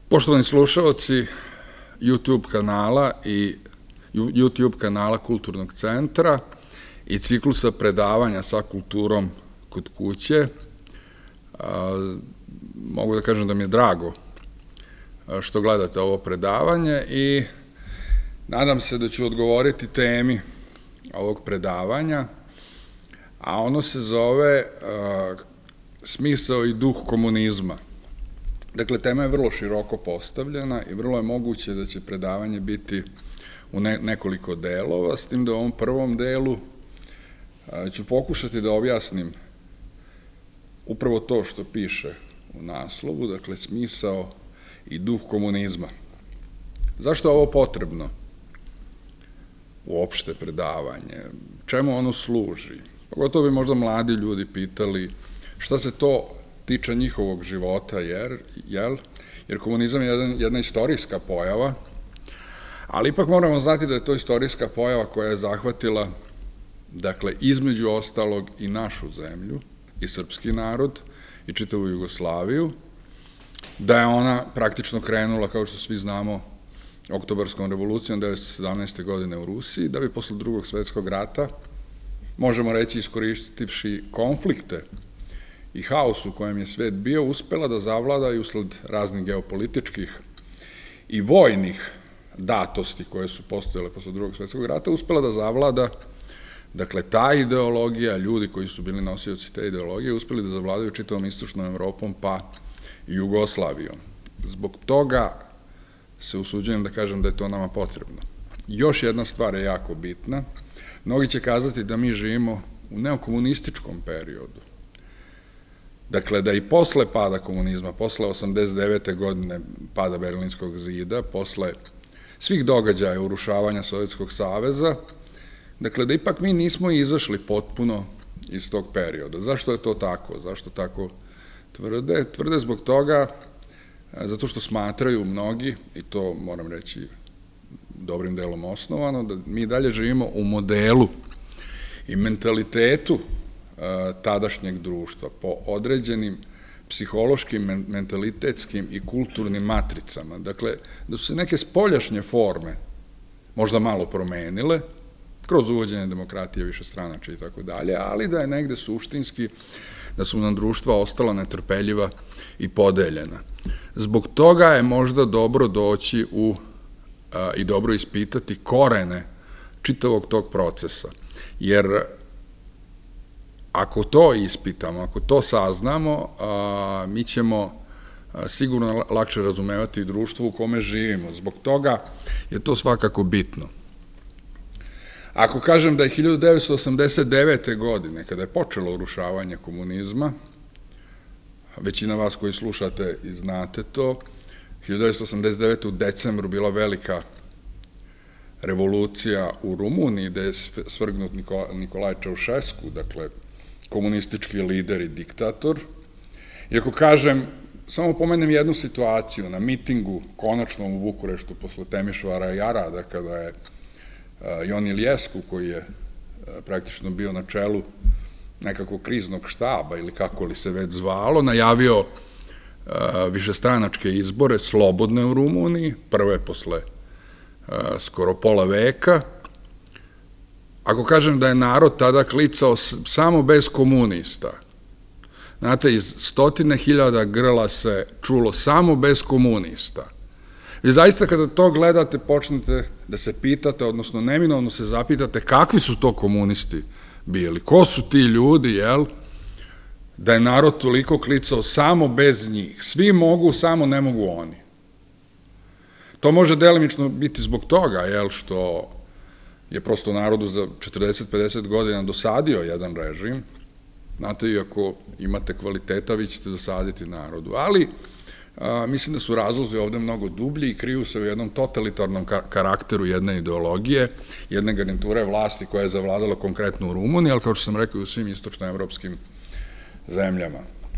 Poštovani slušaoci YouTube kanala i YouTube kanala Kulturnog centra i ciklusa predavanja sa kulturom kod kuće, mogu da kažem da mi je drago što gledate ovo predavanje i nadam se da ću odgovoriti temi ovog predavanja, a ono se zove smisao i duh komunizma. Dakle, tema je vrlo široko postavljena i vrlo je moguće da će predavanje biti u nekoliko delova, s tim da u ovom prvom delu ću pokušati da objasnim upravo to što piše u naslovu, dakle, smisao i duh komunizma. Zašto je ovo potrebno? Uopšte predavanje, čemu ono služi? Pogotovo bi možda mladi ljudi pitali šta se to tiče njihovog života, jer komunizam je jedna istorijska pojava, ali ipak moramo znati da je to istorijska pojava koja je zahvatila, dakle, između ostalog i našu zemlju, i srpski narod, i čitavu Jugoslaviju, da je ona praktično krenula, kao što svi znamo, Oktobarskom revolucijom 1917. godine u Rusiji, da bi posle Drugog svetskog rata, možemo reći iskoristivši konflikte i haos u kojem je svet bio, uspela da zavlada i usled raznih geopolitičkih i vojnih datosti koje su postojale posle Drugog svetskog rata, uspela da zavlada, dakle, ta ideologija, ljudi koji su bili nosioci te ideologije, uspeli da zavladaju čitavom istočnom Evropom, pa i Jugoslavijom. Zbog toga se usuđujem da kažem da je to nama potrebno. Još jedna stvar je jako bitna. Mnogi će kazati da mi živimo u neokomunističkom periodu. Dakle, da i posle pada komunizma, posle 89. godine pada Berlinskog zida, posle svih događaja urušavanja Sovjetskog saveza, dakle, da ipak mi nismo izašli potpuno iz tog perioda. Zašto je to tako? Zašto tako tvrde? Tvrde zbog toga, zato što smatraju mnogi, i to moram reći dobrim delom osnovano, da mi dalje živimo u modelu i mentalitetu tadašnjeg društva po određenim psihološkim, mentalitetskim i kulturnim matricama. Dakle, da su se neke spoljašnje forme možda malo promenile, kroz uvođenje demokratije, višestranačja i tako dalje, ali da je negde suštinski, da su nam društva ostala netrpeljiva i podeljena. Zbog toga je možda dobro doći i dobro ispitati korene čitavog tog procesa, jer ako to ispitamo, ako to saznamo, mi ćemo sigurno lakše razumevati društvo u kome živimo. Zbog toga je to svakako bitno. Ako kažem da je 1989. godine, kada je počelo urušavanje komunizma, većina vas koji slušate i znate to, 1989. u decembru bila velika revolucija u Rumuniji, gde je svrgnut Nikolaj Čaušesku, dakle, komunistički lider i diktator. I ako kažem, samo pomenem jednu situaciju, na mitingu, konačnom u Bukureštu, posle Temišvara i Arada, kada je Ion Iliescu, koji je praktično bio na čelu nekakvog kriznog štaba, ili kako li se već zvalo, najavio višestranačke izbore, slobodne u Rumuniji, prve posle skoro pola veka. Ako kažem da je narod tada klicao samo bez komunista, znate, iz 100.000 grla se čulo samo bez komunista. Vi zaista kada to gledate počnete da se pitate, odnosno neminovno se zapitate kakvi su to komunisti bili, ko su ti ljudi, da je narod toliko klicao samo bez njih. Svi mogu, samo ne mogu oni. To može delimično biti zbog toga, što je prosto narodu za 40-50 godina dosadio jedan režim. Znate, i ako imate kvaliteta, vi ćete dosaditi narodu. Ali mislim da su razlozi ovde mnogo dublji i kriju se u jednom totalitarnom karakteru jedne ideologije, jedne garniture vlasti koja je zavladala konkretno u Rumuniji, ali kao što sam rekao i u svim istočnoevropskim zemljama.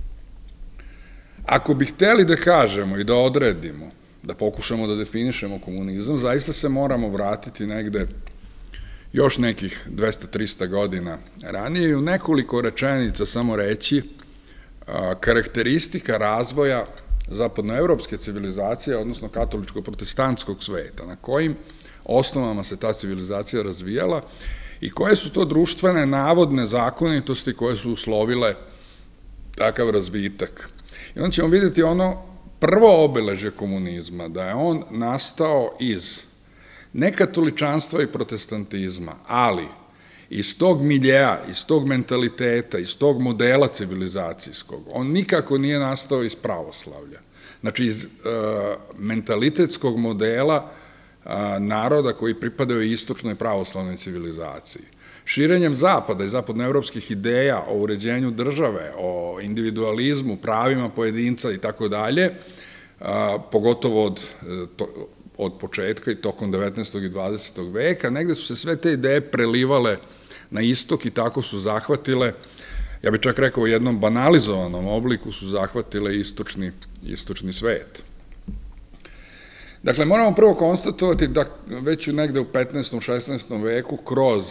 Ako bi hteli da kažemo i da odredimo, da pokušamo da definišemo komunizam, zaista se moramo vratiti negde još nekih 200-300 godina ranije i u nekoliko rečenica samo reći karakteristika razvoja zapadnoevropske civilizacije, odnosno katoličko-protestantskog sveta, na kojim osnovama se ta civilizacija razvijala i koje su to društvene navodne zakonitosti koje su uslovile takav razvitak. I onda ćemo vidjeti ono prvo obeležje komunizma, da je on nastao iz nekatoličanstva i protestantizma, ali iz tog miljeja, iz tog mentaliteta, iz tog modela civilizacijskog, on nikako nije nastao iz pravoslavlja. Znači, iz mentalitetskog modela naroda koji pripadaju istočnoj pravoslavnoj civilizaciji. Širenjem zapada i zapadnoevropskih ideja o uređenju države, o individualizmu, pravima pojedinca i tako dalje, pogotovo od početka i tokom 19. i 20. veka, negde su se sve te ideje prelivale na istok i tako su zahvatile, ja bih čak rekao u jednom banalizovanom obliku, su zahvatile istočni svet. Dakle, moramo prvo konstatovati da već negde u 15. 16. veku kroz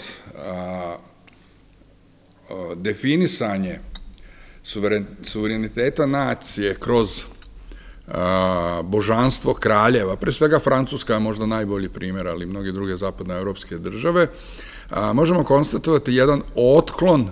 definisanje suvereniteta nacije, kroz božanstvo kraljeva, pre svega Francuska je možda najbolji primjer, ali i mnoge druge zapadnoevropske države, možemo konstatovati jedan otklon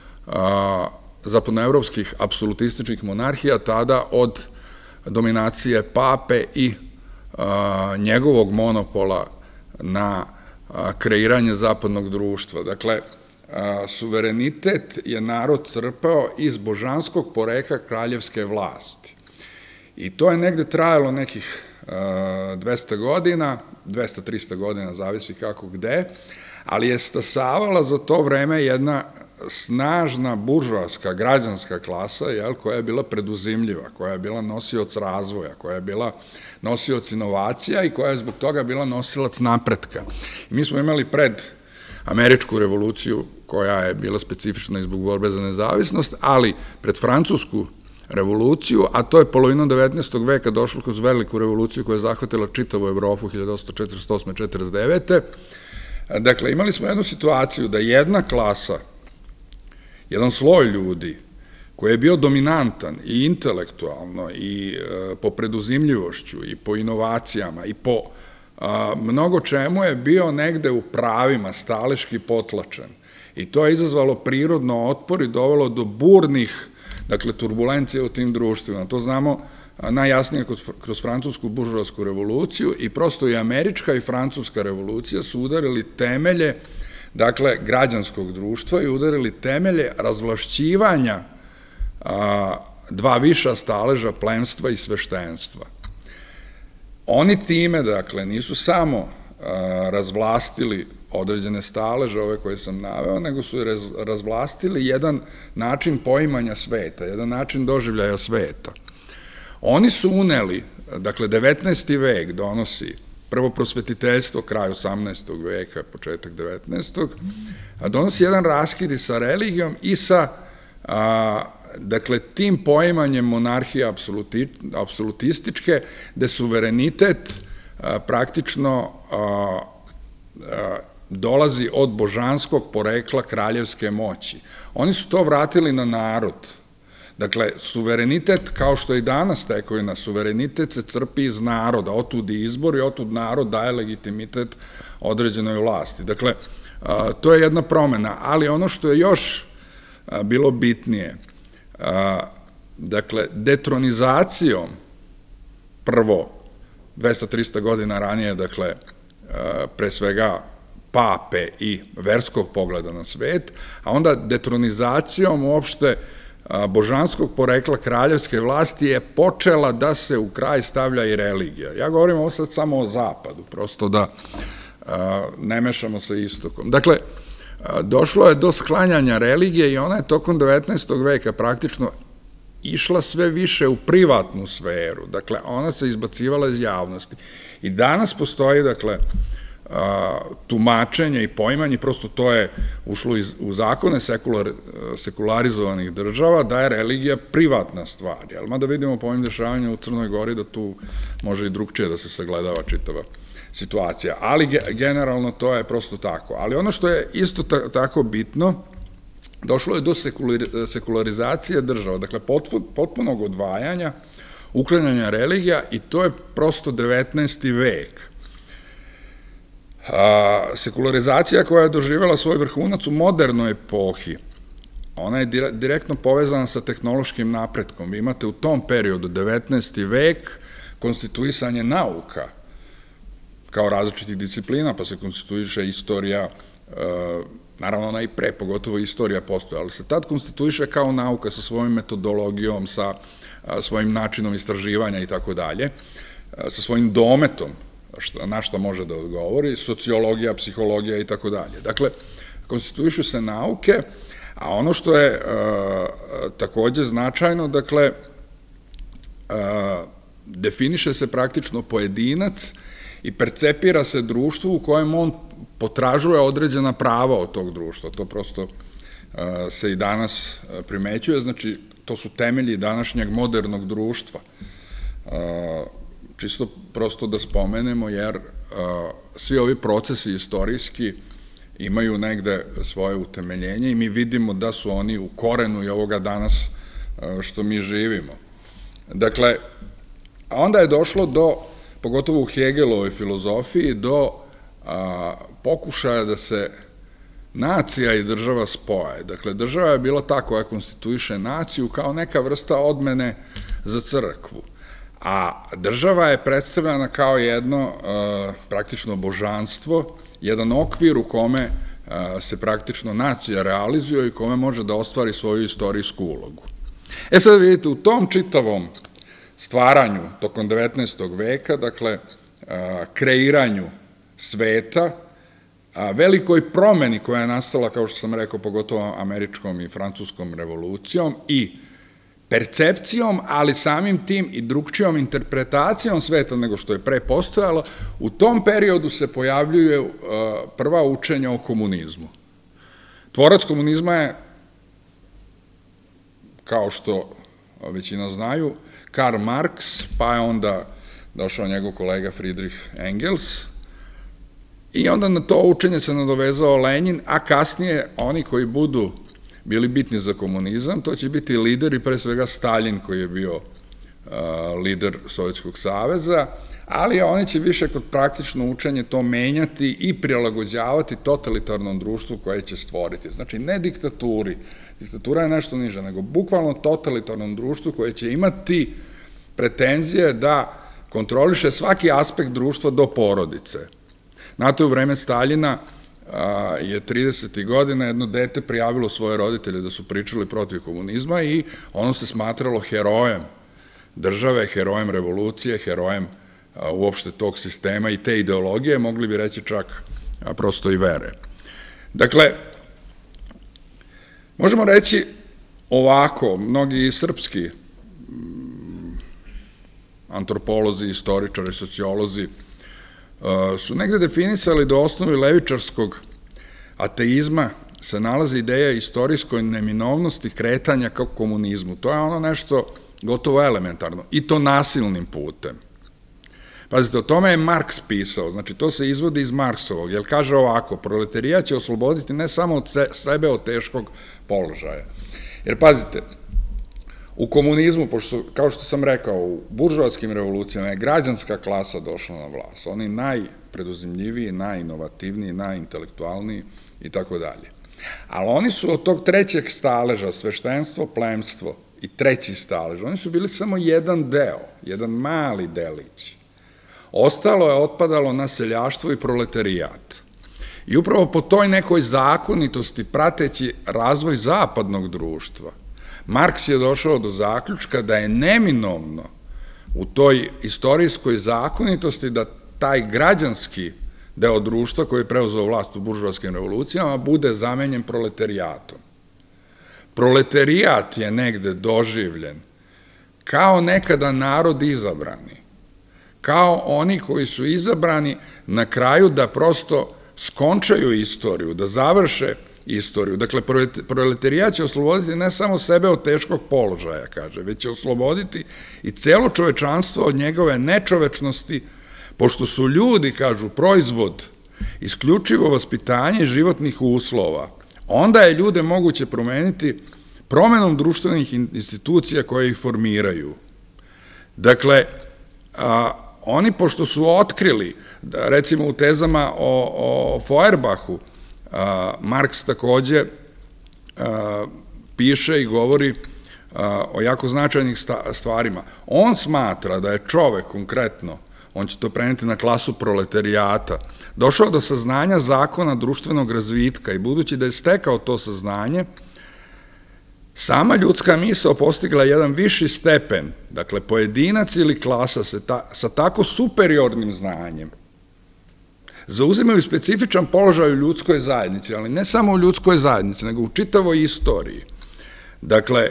zapadnoevropskih apsolutističkih monarhija tada od dominacije pape i njegovog monopola na kreiranje zapadnog društva. Dakle, suverenitet je narod crpeo iz božanskog porekla kraljevske vlasti. I to je negde trajalo nekih 200 godina, 200-300 godina, zavisi kako gde, ali je stasavala za to vreme jedna snažna buržoaska, građanska klasa, koja je bila preduzimljiva, koja je bila nosioc razvoja, koja je bila nosioc inovacija i koja je zbog toga bila nosilac napretka. I mi smo imali pred američku revoluciju, koja je bila specifična i zbog borbe za nezavisnost, ali pred francusku revoluciju, a to je polovinom 19. veka došlo kroz veliku revoluciju koja je zahvatila čitavu Evropu 1848-49. Dakle, imali smo jednu situaciju da jedna klasa, jedan sloj ljudi koji je bio dominantan i intelektualno i po preduzimljivošću i po inovacijama i po mnogo čemu je bio negde u pravima staleški potlačen. I to je izazvalo prirodno otpor i dovelo do burnih, dakle, turbulencije u tim društvima. To znamo najjasnije kroz francusku buržoasku revoluciju i prosto i američka i francuska revolucija su udarili temelje, dakle, građanskog društva i udarili temelje razvlašćivanja dva viša staleža plemstva i sveštenstva. Oni time, dakle, nisu samo razvlastili određene staleže, ove koje sam naveo, nego su razvlastili jedan način poimanja sveta, jedan način doživljaja sveta. Oni su uneli, dakle, 19. vek donosi prvo prosvetiteljstvo, kraj 18. veka, početak 19. donosi jedan raskid i sa religijom i sa, dakle, tim poimanjem monarhije apsolutističke, gde suverenitet praktično dolazi od božanskog porekla kraljevske moći. Oni su to vratili na narod. Dakle, suverenitet, kao što i danas tekovina, suverenitet se crpi iz naroda, otud i izbor i otud narod daje legitimitet određenoj vlasti. Dakle, to je jedna promena, ali ono što je još bilo bitnije, dakle, detronizacijom prvo 200-300 godina ranije, dakle, pre svega pape i verskog pogleda na svet, a onda detronizacijom uopšte božanskog porekla kraljevske vlasti je počela da se u kraj stavlja i religija. Ja govorim ovo sad samo o zapadu, prosto da ne mešamo sa istokom. Dakle, došlo je do sklanjanja religije i ona je tokom 19. veka praktično išla sve više u privatnu sferu. Dakle, ona se izbacivala iz javnosti. I danas postoji, dakle, tumačenje i poimanje, prosto to je ušlo u zakone sekularizovanih država, da je religija privatna stvar. Ali mada vidimo po ovim dešavanjima u Crnoj Gori da tu može i drugčije da se sagledava čitava situacija. Ali generalno to je prosto tako. Ali ono što je isto tako bitno, došlo je do sekularizacije država, dakle potpunog odvajanja uklanjanja religija i to je prosto 19. vek. Sekularizacija koja je doživjela svoj vrhunac u modernoj epohi, ona je direktno povezana sa tehnološkim napretkom. Vi imate u tom periodu, 19. vek, konstituisanje nauka kao različitih disciplina, pa se konstituiše istorija, naravno ona i pre, pogotovo istorija postoje, ali se tad konstituiše kao nauka sa svojom metodologijom, sa svojim načinom istraživanja i tako dalje, sa svojim dometom, na šta može da odgovori, sociologija, psihologija i tako dalje. Dakle, konstituišu se nauke, a ono što je takođe značajno, dakle, definiše se praktično pojedinac i percepira se društvo u kojem on potražuje određena prava od tog društva. To prosto se i danas primećuje, znači to su temelji današnjeg modernog društva. Čisto prosto da spomenemo, jer svi ovi procesi istorijski imaju negde svoje utemeljenje i mi vidimo da su oni u korenu i ovoga danas što mi živimo. Dakle, onda je došlo do, pogotovo u Hegelovoj filozofiji, do pokušaja da se nacija i država spoje. Dakle, država je bila ta koja konstituiše naciju kao neka vrsta odmene za crkvu. A država je predstavljena kao jedno praktično božanstvo, jedan okvir u kome se praktično nacija realizuje i kome može da ostvari svoju istorijsku ulogu. Sad vidite, u tom čitavom stvaranju tokom 19. veka, dakle, kreiranju sveta, velikoj promeni koja je nastala, kao što sam rekao, pogotovo američkom i francuskom revolucijom i percepcijom, ali samim tim i drugčijom interpretacijom sveta nego što je pre postojalo, u tom periodu se pojavljuje prva učenja o komunizmu. Tvorac komunizma je, kao što većina znaju, Karl Marx, pa je onda došao njegov kolega Friedrich Engels, i onda na to učenje se nadovezao Lenin, a kasnije oni koji budu bili bitni za komunizam, to će biti lideri, pre svega Stalin koji je bio lider Sovjetskog saveza, ali oni će više kod praktično učenje to menjati i prilagođavati totalitarnom društvu koje će stvoriti. Znači, ne diktaturi, diktatura je nešto niže, nego bukvalno totalitarnom društvu koje će imati pretenzije da kontroliše svaki aspekt društva do porodice. Znate, u vreme Staljina je 30. godina jedno dete prijavilo svoje roditelje da su pričali protiv komunizma i ono se smatralo herojem države, herojem revolucije, herojem uopšte tog sistema i te ideologije, mogli bi reći čak prosto i vere. Dakle, možemo reći ovako, mnogi srpski antropolozi, istoričari, sociolozi su negde definisali da u osnovi levičarskog ateizma se nalazi ideja istorijskoj neminovnosti kretanja kao komunizmu. To je ono nešto gotovo elementarno i to nasilnim putem. Pazite, o tome je Marks pisao, znači to se izvodi iz Marksovog, jer kaže ovako, proletarijat će osloboditi ne samo od sebe od teškog položaja. Jer pazite, u komunizmu, pošto, kao što sam rekao, u buržoaskim revolucijama je građanska klasa došla na vlast. Oni najpreduzimljiviji, najinovativniji, najintelektualniji i tako dalje. Ali oni su od tog trećeg staleža, sveštenstvo, plemstvo i treći stalež, oni su bili samo jedan deo, jedan mali delić. Ostalo je otpadalo na seljaštvo i proletarijat. I upravo po toj nekoj zakonitosti, prateći razvoj zapadnog društva, Marks je došao do zaključka da je neminovno u toj istorijskoj zakonitosti da taj građanski deo društva koji je preuzeo vlast u buržoaskim revolucijama bude zamenjen proletarijatom. Proletarijat je negde doživljen kao nekada narod izabrani, kao oni koji su izabrani na kraju da prosto skončaju istoriju, da završe istoriju. Dakle, proletarijat će osloboditi ne samo sebe od teškog položaja, kaže, već će osloboditi i celo čovečanstvo od njegove nečovečnosti, pošto su ljudi, kažu, proizvod isključivo vaspitanje životnih uslova, onda je ljude moguće promeniti promenom društvenih institucija koje ih formiraju. Dakle, oni pošto su otkrili, recimo u tezama o Feuerbachu, Marks takođe piše i govori o jako značajnih stvarima. On smatra da je čovek konkretno, on će to preneti na klasu proletarijata, došao do saznanja zakona društvenog razvitka i budući da je stekao to saznanje, sama ljudska misao postigla jedan viši stepen, dakle pojedinac ili klasa sa tako superiornim znanjem zauzimaju specifičan položaj u ljudskoj zajednici, ali ne samo u ljudskoj zajednici, nego u čitavoj istoriji. Dakle,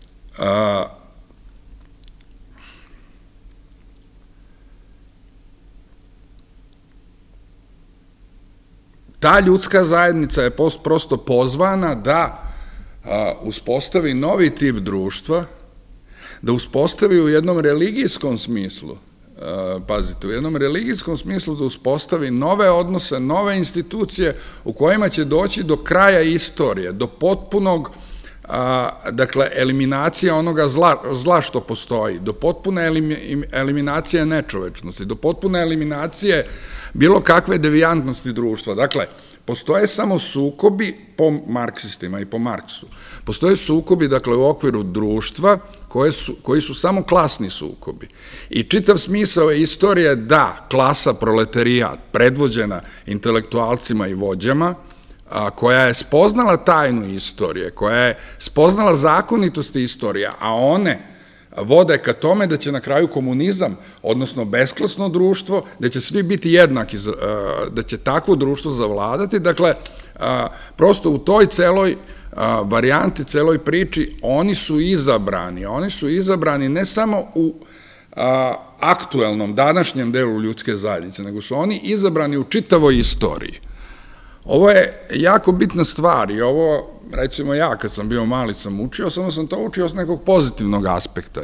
ta ljudska zajednica je prosto pozvana da uspostavi novi tip društva, da uspostavi u jednom religijskom smislu, pazite, u jednom religijskom smislu da uspostavi nove odnose, nove institucije u kojima će doći do kraja istorije, do potpunog, dakle, eliminacije onoga zla što postoji, do potpune eliminacije nečovečnosti, do potpune eliminacije bilo kakve devijantnosti društva. Dakle, postoje samo sukobi po marksistima i po Marksu. Postoje sukobi, dakle, u okviru društva koji su samo klasni sukobi. I čitav smisao je istorije da klasa proletarijat, predvođena intelektualcima i vođama, koja je spoznala tajnu istorije, koja je spoznala zakonitosti istorije, a one vode ka tome da će na kraju komunizam, odnosno besklasno društvo, da će svi biti jednaki, da će takvo društvo zavladati. Dakle, prosto u toj celoj varijanti, celoj priči, oni su izabrani ne samo u aktuelnom, današnjem delu ljudske zajednice, nego su oni izabrani u čitavoj istoriji. Ovo je jako bitna stvar i ovo, recimo ja kad sam bio mali sam učio, samo sam to učio s nekog pozitivnog aspekta,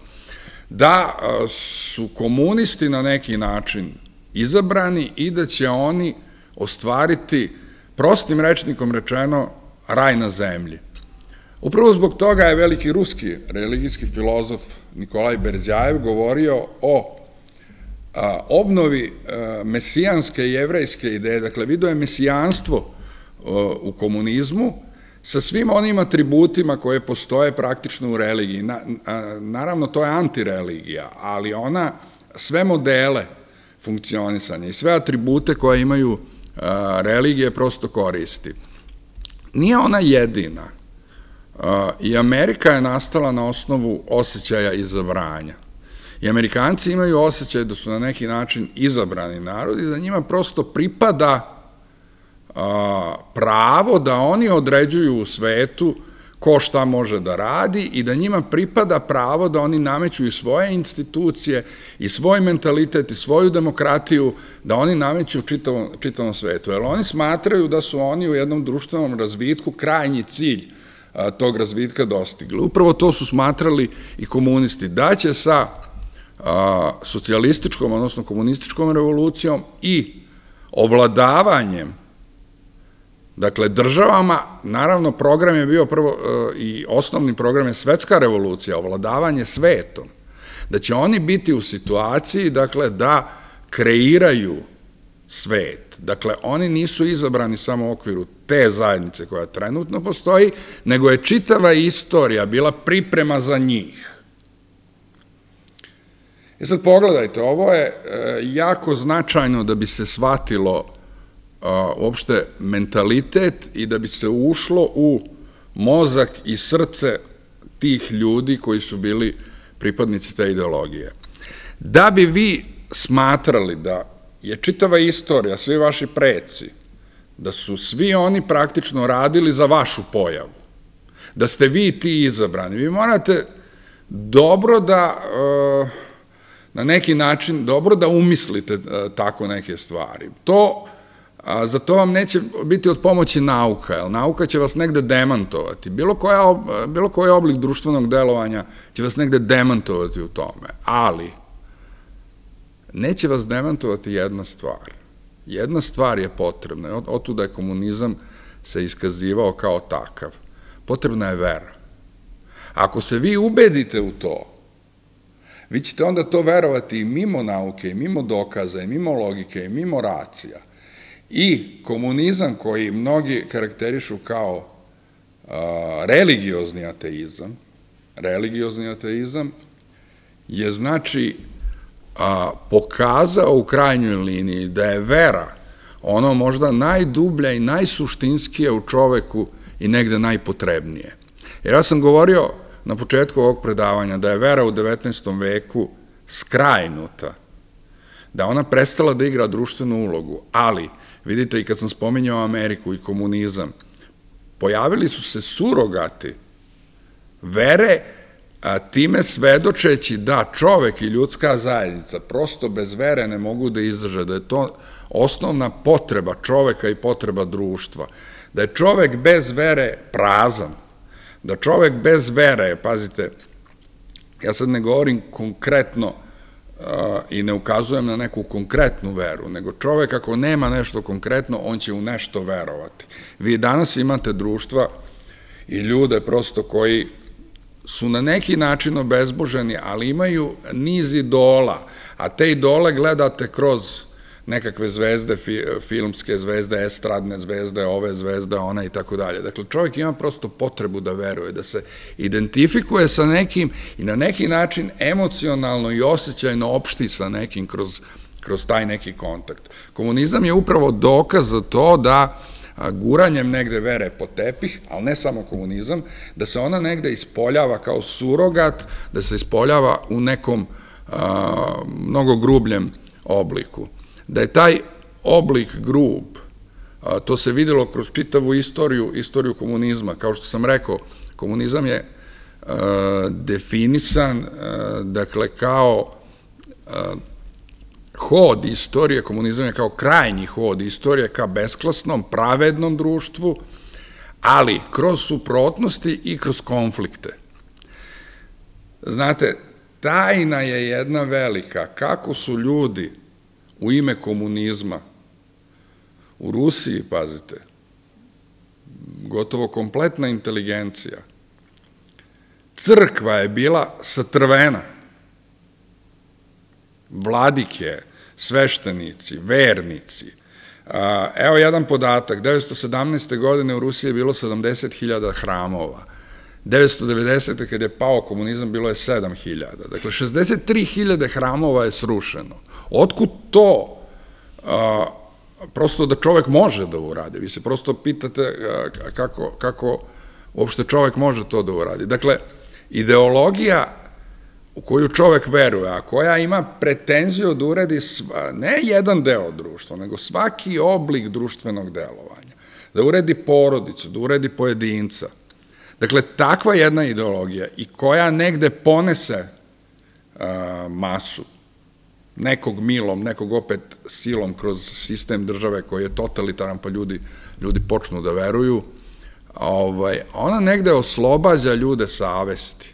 da su komunisti na neki način izabrani i da će oni ostvariti, prostim rečnikom rečeno, raj na zemlji. Upravo zbog toga je veliki ruski religijski filozof Nikolaj Berzjajev govorio o obnovi mesijanske jevrejske ideje, dakle vidio je mesijanstvo u komunizmu sa svim onim atributima koje postoje praktično u religiji. Naravno, to je antireligija, ali ona sve modele funkcionisanja i sve atribute koje imaju religije prosto koristi. Nije ona jedina. I Amerika je nastala na osnovu osjećaja izabranja. I Amerikanci imaju osjećaj da su na neki način izabrani narod i da njima prosto pripada pravo da oni određuju u svetu ko šta može da radi i da njima pripada pravo da oni nameću i svoje institucije i svoj mentalitet i svoju demokratiju, da oni nameću čitavom svetu. Jer oni smatraju da su oni u jednom društvenom razvitku krajnji cilj tog razvitka dostigli. Upravo to su smatrali i komunisti, da će sa socijalističkom, odnosno komunističkom revolucijom i ovladavanjem, dakle, državama, naravno, program je bio prvo i osnovni program je svetska revolucija, ovladavanje svetom, da će oni biti u situaciji, dakle, da kreiraju svet. Dakle, oni nisu izabrani samo u okviru te zajednice koja trenutno postoji, nego je čitava istorija bila priprema za njih. I sad pogledajte, ovo je jako značajno da bi se shvatilo uopšte mentalitet i da bi se ušlo u mozak i srce tih ljudi koji su bili pripadnici te ideologije. Da bi vi smatrali da je čitava istorija, svi vaši preci, da su svi oni praktično radili za vašu pojavu, da ste vi ti izabrani, vi morate dobro da, na neki način, dobro da umislite tako neke stvari. Za to vam neće biti od pomoći nauka, jer nauka će vas negde demantovati. Bilo koji oblik društvenog delovanja će vas negde demantovati u tome, ali neće vas demantovati jedna stvar. Jedna stvar je potrebna, otuda je komunizam se iskazivao kao takav. Potrebna je vera. Ako se vi ubedite u to, vi ćete onda to verovati i mimo nauke, i mimo dokaza, i mimo logike, i mimo racija. I komunizam koji mnogi karakterišu kao religiozni ateizam je znači pokazao u krajnjoj liniji da je vera ono možda najdublja i najsuštinskija u čoveku i negde najpotrebnije. Jer ja sam govorio na početku ovog predavanja da je vera u 19. veku skrajnuta, da ona prestala da igra društvenu ulogu, ali vidite i kad sam spominjao Ameriku i komunizam, pojavili su se surogati vere, time svedočeći da čovek i ljudska zajednica prosto bez vere ne mogu da izdrže, da je to osnovna potreba čoveka i potreba društva, da je čovek bez vere prazan, da čovek bez vere, pazite, ja sad ne govorim konkretno i ne ukazujem na neku konkretnu veru, nego čovek ako nema nešto konkretno, on će u nešto verovati. Vi danas imate društva i ljude prosto koji su na neki način obezboženi, ali imaju niz idola, a te idole gledate kroz nekakve zvezde, filmske zvezde, estradne zvezde, ove zvezde, ona i tako dalje. Dakle, čovjek ima prosto potrebu da veruje, da se identifikuje sa nekim i na neki način emocionalno i osjećajno opšti sa nekim kroz taj neki kontakt. Komunizam je upravo dokaz za to da guranjem negde vere po tepih, ali ne samo komunizam, da se ona negde ispoljava kao surogat, da se ispoljava u nekom mnogo grubljem obliku. Da je taj oblik grub, to se videlo kroz čitavu istoriju komunizma. Kao što sam rekao, komunizam je definisan, dakle, kao hod istorije, komunizam je kao krajnji hod istorije ka besklasnom, pravednom društvu, ali kroz suprotnosti i kroz konflikte. Znate, tajna je jedna velika, kako su ljudi u ime komunizma u Rusiji, pazite, gotovo kompletna inteligencija, crkva je bila satrvena, vladike, sveštenici, vernici. Evo jedan podatak, 1917. godine u Rusiji je bilo 70.000 hramova, 1990. kad je pao komunizam bilo je 7.000, dakle 63.000 hramova je srušeno. Otkud to? Prosto da čovek može da uradi, vi se prosto pitate kako uopšte čovek može to da uradi. Dakle, ideologija u koju čovek veruje, a koja ima pretenziju da uredi ne jedan deo društva, nego svaki oblik društvenog delovanja, da uredi porodicu, da uredi pojedinca. Dakle, takva jedna ideologija i koja negde ponese masu, nekog milom, nekog opet silom kroz sistem države koji je totalitaran, pa ljudi počnu da veruju, ona negde oslobađa ljude savesti.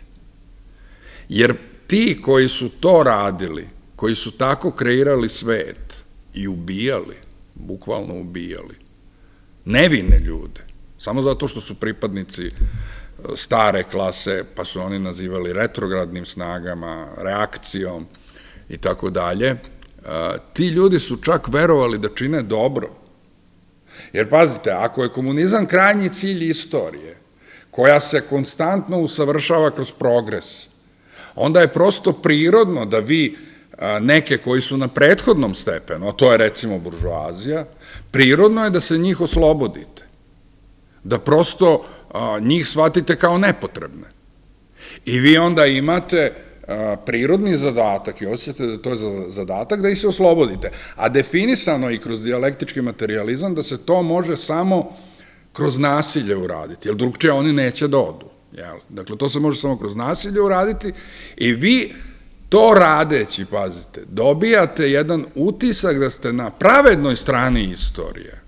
Jer ti koji su to radili, koji su tako kreirali svet i ubijali, bukvalno ubijali, nevine ljude, samo zato što su pripadnici stare klase, pa su oni nazivali retrogradnim snagama, reakcijom i tako dalje, ti ljudi su čak verovali da čine dobro. Jer pazite, ako je komunizam krajnji cilj istorije, koja se konstantno usavršava kroz progres, onda je prosto prirodno da vi neke koji su na prethodnom stepenu, a to je recimo buržoazija, prirodno je da se njih oslobodite, da prosto njih shvatite kao nepotrebne. I vi onda imate prirodni zadatak i osjećate da to je zadatak da ih se oslobodite, a definisano i kroz dijalektički materijalizam da se to može samo kroz nasilje uraditi, jer drugčije oni neće da odu. Dakle, to se može samo kroz nasilje uraditi i vi to radeći, pazite, dobijate jedan utisak da ste na pravednoj strani istorije,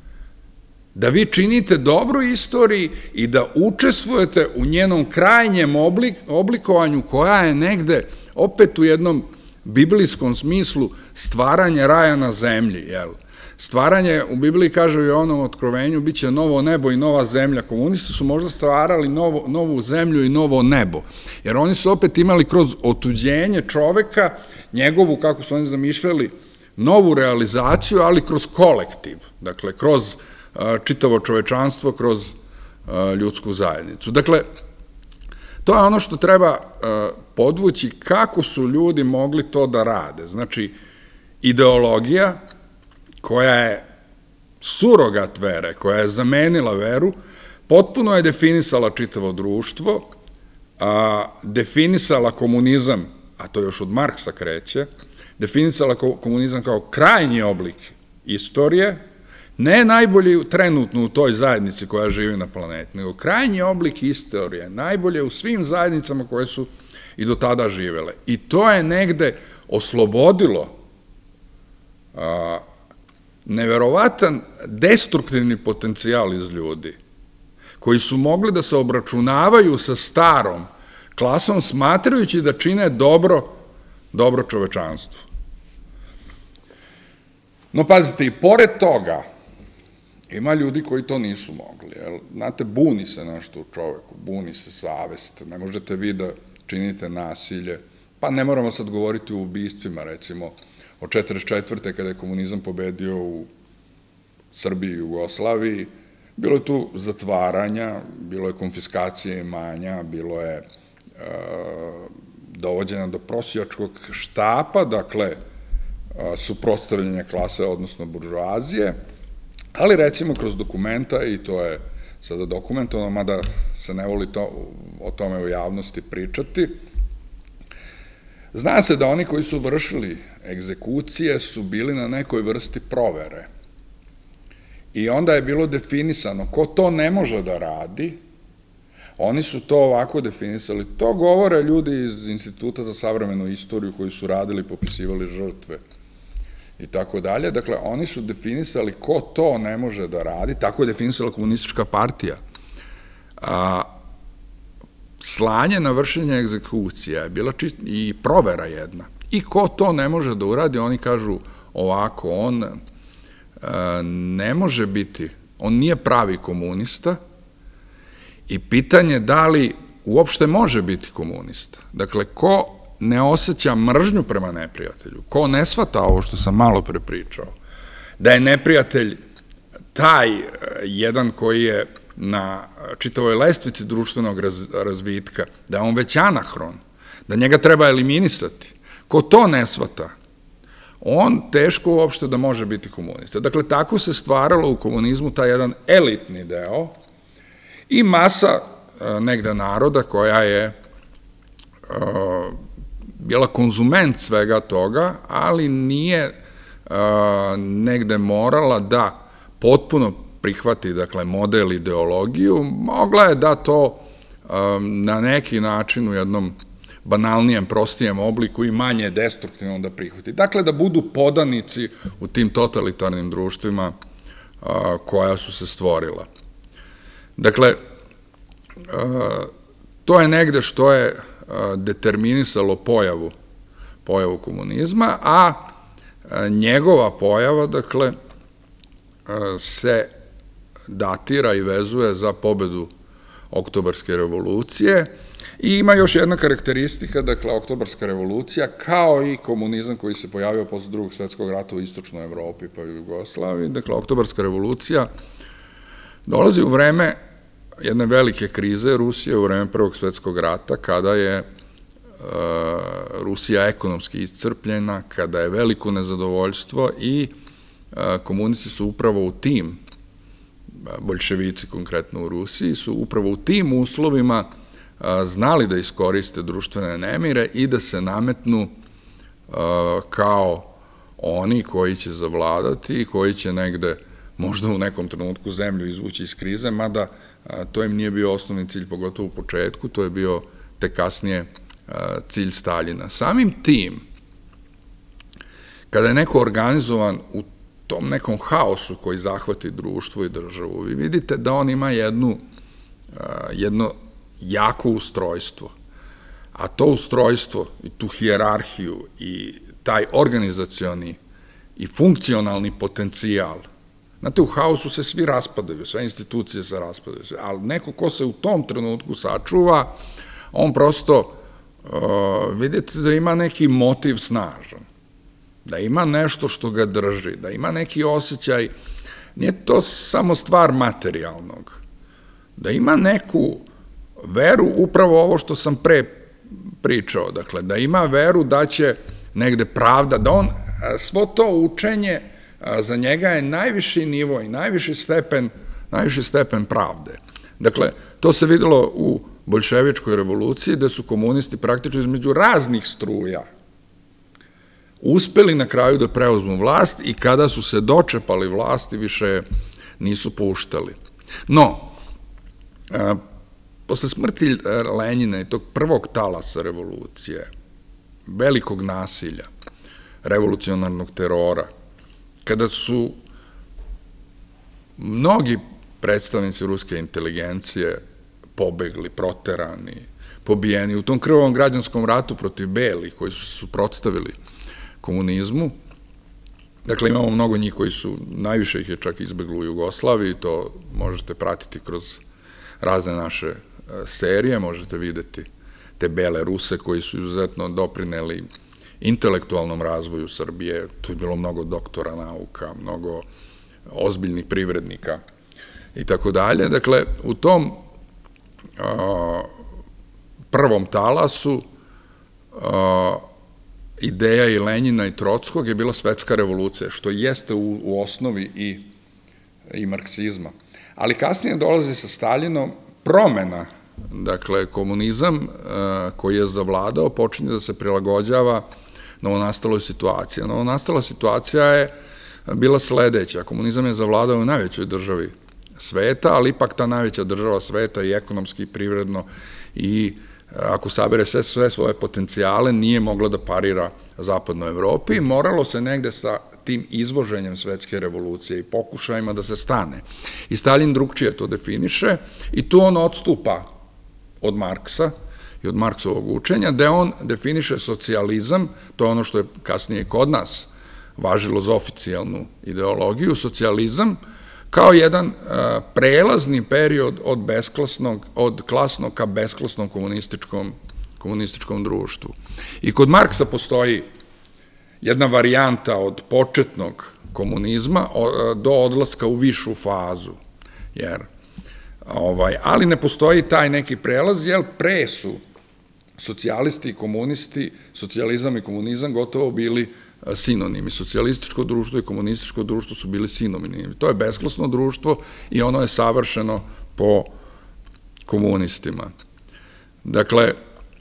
da vi činite dobro istoriji i da učestvujete u njenom krajnjem oblikovanju koja je negde, opet u jednom biblijskom smislu, stvaranje raja na zemlji, Stvaranje, u Bibliji kaže u onom otkrovenju, bit će novo nebo i nova zemlja. Komunisti su možda stvarali novu zemlju i novo nebo, jer oni su opet imali kroz otuđenje čoveka, njegovu, kako su oni zamišljali, novu realizaciju, ali kroz kolektiv, dakle, kroz čitavo čovečanstvo, kroz ljudsku zajednicu. Dakle, to je ono što treba podvući kako su ljudi mogli to da rade. Znači, ideologija koja je surogat vere, koja je zamenila veru, potpuno je definisala čitavo društvo, definisala komunizam, a to još od Marksa kreće, definisala komunizam kao krajnji oblik istorije, ne najbolji trenutno u toj zajednici koja živi na planeti, nego krajnji oblik istorije, najbolje u svim zajednicama koje su i do tada živele. I to je negde oslobodilo neverovatan destruktivni potencijal iz ljudi, koji su mogli da se obračunavaju sa starom klasom, smatrajući da čine dobro čovečanstvu. No, pazite, i pored toga, ima ljudi koji to nisu mogli. Znate, buni se nešto u čoveku, buni se savest, ne možete vi da činite nasilje, pa ne moramo sad govoriti o ubistvima, recimo, od 1944. kada je komunizam pobedio u Srbiji i Jugoslaviji, bilo je tu zatvaranja, bilo je konfiskacije imanja, bilo je dovođenja do prosjačkog štapa, dakle, suprotstavljanja klase, odnosno buržoazije, ali recimo kroz dokumenta, i to je sada dokumentovano, mada se ne voli o tome u javnosti pričati, zna se da oni koji su vršili egzekucije su bili na nekoj vrsti provere. I onda je bilo definisano ko to ne može da radi, oni su to ovako definisali. To govore ljudi iz Instituta za savremenu istoriju koji su radili, popisivali žrtve i tako dalje. Dakle, oni su definisali ko to ne može da radi, tako je definisala komunistička partija. Slanje na vršenje egzekucija je bila i provera jedna. I ko to ne može da uradi, oni kažu ovako, on ne može biti, on nije pravi komunista i pitanje da li uopšte može biti komunista. Dakle, ko ne osjeća mržnju prema neprijatelju, ko ne shvata ovo što sam malo pre pričao, da je neprijatelj taj jedan koji je na čitavoj lestvici društvenog razvitka, da je on već anahron, da njega treba eliminisati. Ko to ne shvata, on teško uopšte da može biti komunista. Dakle, tako se stvaralo u komunizmu taj jedan elitni deo i masa negde naroda koja je bila konzument svega toga, ali nije negde morala da potpuno prihvati, dakle, model, ideologiju, mogla je da to na neki način u jednom banalnijem, prostijem obliku i manje destruktivno da prihvati. Dakle, da budu podanici u tim totalitarnim društvima koja su se stvorila. Dakle, to je negde što je determinisalo pojavu komunizma, a njegova pojava, dakle, se datira i vezuje za pobedu Oktobarske revolucije i ima još jedna karakteristika, dakle, Oktobarska revolucija, kao i komunizam koji se pojavio posle Drugog svetskog rata u istočnoj Evropi pa i u Jugoslaviji, dakle, Oktobarska revolucija dolazi u vreme jedne velike krize Rusije, u vreme Prvog svetskog rata, kada je Rusija ekonomski iscrpljena, kada je veliko nezadovoljstvo i komunisti su upravo u tim, boljševici konkretno u Rusiji, su upravo u tim uslovima znali da iskoriste društvene nemire i da se nametnu kao oni koji će zavladati i koji će negde, možda u nekom trenutku, zemlju izvući iz krize, mada to im nije bio osnovni cilj, pogotovo u početku, to je bio tek kasnije cilj Staljina. Samim tim, kada je neko organizovan u tom nekom haosu koji zahvati društvo i državu, vi vidite da on ima jedno jako ustrojstvo, a to ustrojstvo i tu hijerarhiju i taj organizacioni i funkcionalni potencijal. Znate, u haosu se svi raspadaju, sve institucije se raspadaju, ali neko ko se u tom trenutku sačuva, on prosto, vidite da ima neki motiv snažan, da ima nešto što ga drži, da ima neki osjećaj, nije to samo stvar materijalnog, da ima neku veru, upravo ovo što sam pre pričao, dakle, da ima veru da će negde pravda, da on, svo to učenje za njega je najviši nivo i najviši stepen pravde. Dakle, to se videlo u boljševičkoj revoluciji, gde su komunisti praktično između raznih struja uspeli na kraju da preuzmu vlast i kada su se dočepali vlasti više nisu puštali. No, posle smrti Lenjina i tog prvog talasa revolucije, velikog nasilja, revolucionarnog terora, kada su mnogi predstavnici ruske inteligencije pobegli, proterani, pobijeni u tom krvavom građanskom ratu protiv belih koji su se suprotstavili komunizmu. Dakle, imamo mnogo njih koji su, najviše ih je čak izbeglo u Jugoslaviji, to možete pratiti kroz razne naše serije, možete videti te bele Ruse koji su izuzetno doprineli intelektualnom razvoju Srbije, tu je bilo mnogo doktora nauka, mnogo ozbiljnih privrednika i tako dalje. Dakle, u tom prvom talasu ideja i Lenjina i Trockog je bila svetska revolucija, što jeste u osnovi i marksizma. Ali kasnije dolazi sa Staljinom promena, dakle, komunizam koji je zavladao počinje da se prilagođava novonastaloj situaciji. Novonastala situacija je bila sledeća. Komunizam je zavladao u najvećoj državi sveta, ali ipak ta najveća država sveta i ekonomski, i privredno, i ako sabere sve svoje potencijale, nije mogla da parira zapadnoj Evropi i moralo se negde sa tim izvoženjem svetske revolucije i pokušajima da se stane. I Staljin drugčije to definiše i tu on odstupa od Marksa i od Marksovog učenja, gde on definiše socijalizam, to je ono što je kasnije kod nas važilo za oficijalnu ideologiju, socijalizam kao jedan prelazni period od klasnog ka besklasnom komunističkom društvu. I kod Marksa postoji jedna varijanta od početnog komunizma do odlaska u višu fazu, ali ne postoji taj neki prelaz, jer pre su socijalisti i komunisti, socijalizam i komunizam gotovo bili sinonimi. Socijalističko društvo i komunističko društvo su bili sinonimi. To je besklasno društvo i ono je savršeno po komunistima. Dakle,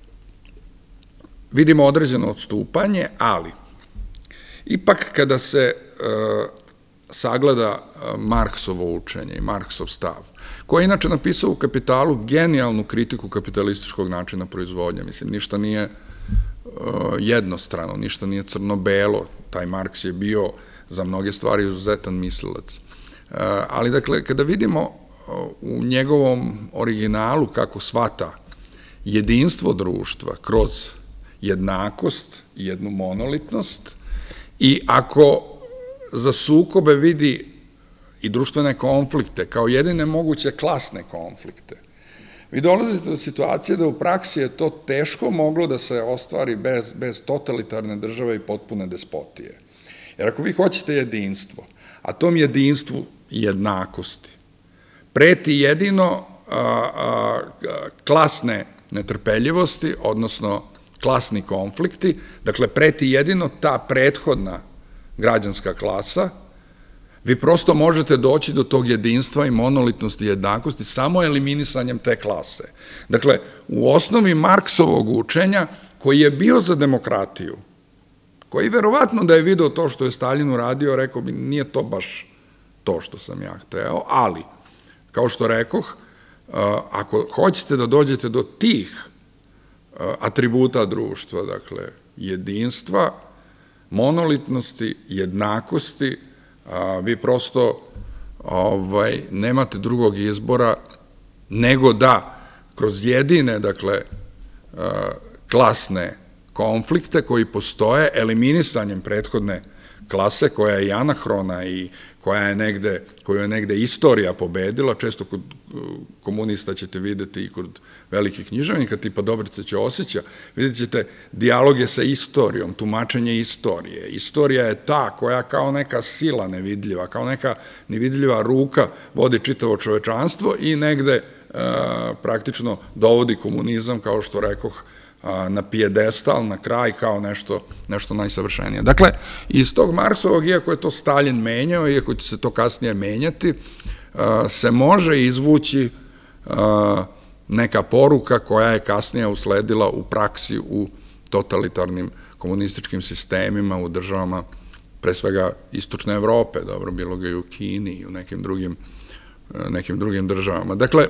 vidimo određeno odstupanje, ali ipak kada se sagleda Marksovo učenje i Marksov stav, koji je inače napisao u Kapitalu genijalnu kritiku kapitalističkog načina proizvodnje. Mislim, ništa nije jednostrano, ništa nije crno-belo. Taj Marks je bio za mnoge stvari izuzetan mislilac. Ali, dakle, kada vidimo u njegovom originalu kako shvata jedinstvo društva kroz jednakost i jednu monolitnost, i ako za sukobe vidi i društvene konflikte kao jedine moguće klasne konflikte, vi dolazite do situacije da u praksi je to teško moglo da se ostvari bez totalitarne države i potpune despotije. Jer ako vi hoćete jedinstvo, a tom jedinstvu i jednakosti preti jedino klasne netrpeljivosti, odnosno klasni konflikti, dakle preti jedino ta prethodna građanska klasa, vi prosto možete doći do tog jedinstva i monolitnosti i jednakosti samo eliminisanjem te klase. Dakle, u osnovi Marksovog učenja, koji je bio za demokratiju, koji verovatno da je video to što je Staljin uradio, rekao bi, nije to baš to što sam ja hteo, ali, kao što rekoh, ako hoćete da dođete do tih atributa društva, dakle, jedinstva, monolitnosti, jednakosti, vi prosto nemate drugog izbora nego da kroz jedine, dakle, klasne konflikte koji postoje, eliminisanjem prethodne klase koja je i anahrona i koju je negde istorija pobedila. Često kod komunista ćete videti i kod velikih književnika, tipa Dobrice Ćosića, vidjet ćete dijaloge sa istorijom, tumačenje istorije. Istorija je ta koja kao neka sila nevidljiva, kao neka nevidljiva ruka vodi čitavo čovečanstvo i negde praktično dovodi komunizam, kao što rekoh, na pijedestal, na kraj, kao nešto najsavršenije. Dakle, iz tog Marksovog, iako je to Stalin menjao, iako će se to kasnije menjati, se može izvući neka poruka koja je kasnije usledila u praksi u totalitarnim komunističkim sistemima, u državama, pre svega Istočne Evrope, dobro, bilo ga i u Kini i u nekim drugim državama. Dakle,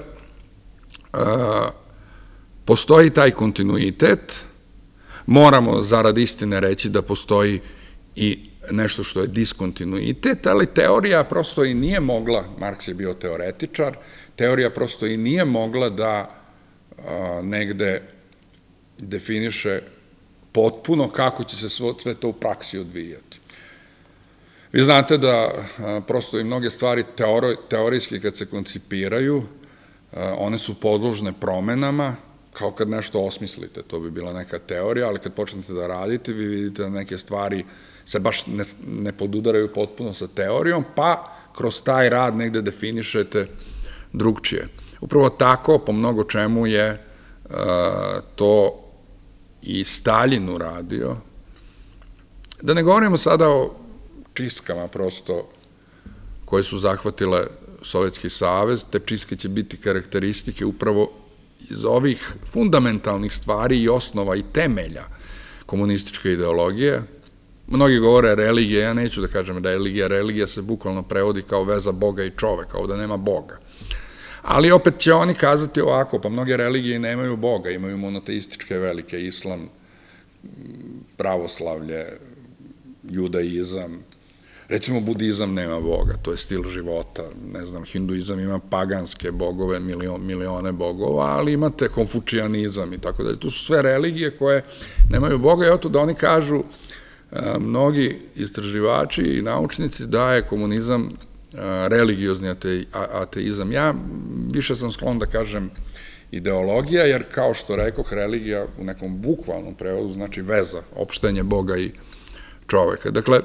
postoji taj kontinuitet, moramo zarad istine reći da postoji i nešto što je diskontinuitet, ali teorija prosto i nije mogla, Marks je bio teoretičar, teorija prosto i nije mogla da negde definiše potpuno kako će se sve to u praksi odvijati. Vi znate da prosto i mnoge stvari teorijski kad se koncipiraju, one su podložne promenama, kao kad nešto osmislite, to bi bila neka teorija, ali kad počnete da radite, vi vidite da neke stvari se baš ne podudaraju potpuno sa teorijom, pa kroz taj rad negde definišete drugčije. Upravo tako, po mnogo čemu je to i Staljin uradio. Da ne govorimo sada o čistkama prosto koje su zahvatile Sovjetski savez, te čistke će biti karakteristike upravo iz ovih fundamentalnih stvari i osnova i temelja komunističke ideologije. Mnogi govore religija, ja neću da kažem religija se bukvalno prevodi kao veza Boga i čoveka, ovde nema Boga. Ali opet će oni kazati ovako, pa mnoge religije nemaju Boga, imaju monoteističke velike, islam, pravoslavlje, judaizam, recimo budizam nema Boga, to je stil života, ne znam, hinduizam ima paganske bogove, milione bogova, ali imate konfučijanizam i tako dalje. Tu su sve religije koje nemaju Boga i oto da oni kažu, mnogi istraživači i naučnici, da je komunizam religiozni ateizam. Ja više sam sklon da kažem ideologija, jer kao što rekoh, religija u nekom bukvalnom prevodu znači veza, opštenje Boga i čoveka. Dakle,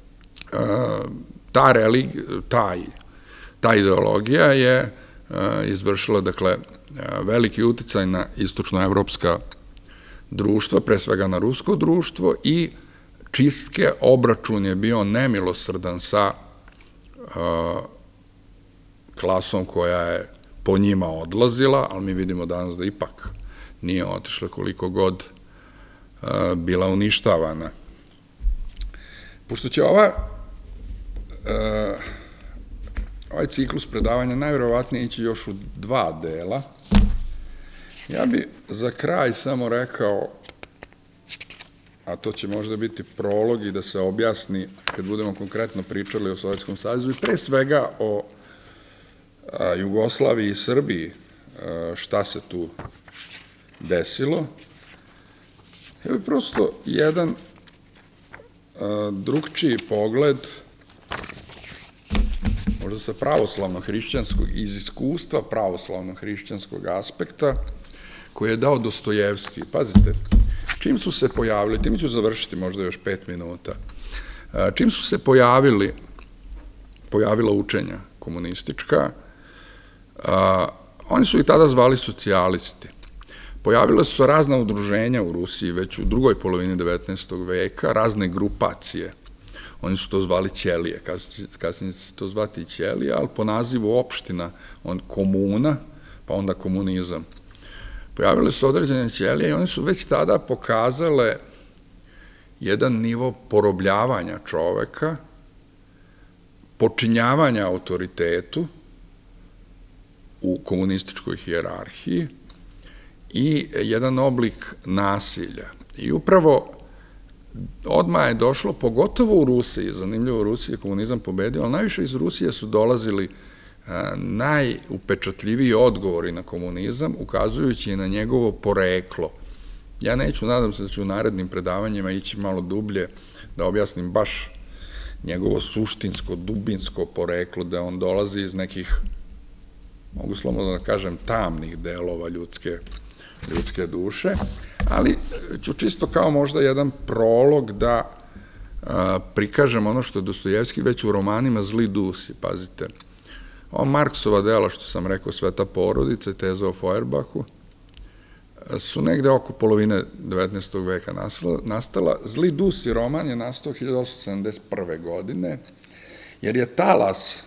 ta ideologija je izvršila, dakle, veliki uticaj na istočnoevropska društva, pre svega na rusko društvo, i čistke, obračun je bio nemilosrdan sa klasom koja je po njima odlazila, ali mi vidimo danas da ipak nije otišla koliko god bila uništavana. Pošto će ovaj ciklus predavanja najverovatnije ići još u 2 dela, ja bi za kraj samo rekao, a to će možda biti prolog i da se objasni kad budemo konkretno pričali o Sovjetskom savezu i pre svega o Jugoslaviji i Srbiji, šta se tu desilo. Ja bi prosto jedan drugčiji pogled, možda sa pravoslavno-hrišćanskog, iz iskustva pravoslavno-hrišćanskog aspekta, koji je dao Dostojevski. Pazite, čim su se pojavili, tim ću završiti možda još 5 minuta, čim su se pojavila učenja komunistička, oni su i tada zvali socijalisti. Pojavile su se razna udruženja u Rusiji već u drugoj polovini 19. veka, razne grupacije. Oni su to zvali ćelije, kasnije će se to zvati i ćelije, ali po nazivu opština, komuna, pa onda komunizam. Pojavile su određene ćelije i oni su već tada pokazale jedan nivo porobljavanja čoveka, počinjavanja autoritetu u komunističkoj hijerarhiji i jedan oblik nasilja. I upravo odmah je došlo, pogotovo u Rusiji, zanimljivo u Rusiji je komunizam pobedio, ali najviše iz Rusije su dolazili najupečatljiviji odgovori na komunizam, ukazujući na njegovo poreklo. Ja neću, nadam se da ću u narednim predavanjima ići malo dublje da objasnim baš njegovo suštinsko, dubinsko poreklo, da on dolazi iz nekih, mogu slobodno da kažem, tamnih delova ljudske duše, ali ću čisto kao možda jedan prolog da prikažem ono što je Dostojevski već u romanima Zli dusi, pazite. Ova Marksova dela, što sam rekao, Sveta porodica i Teza o Feuerbachu, su negde oko polovine 19. veka nastala. Zli dusi roman je nastao 1871. godine, jer je talas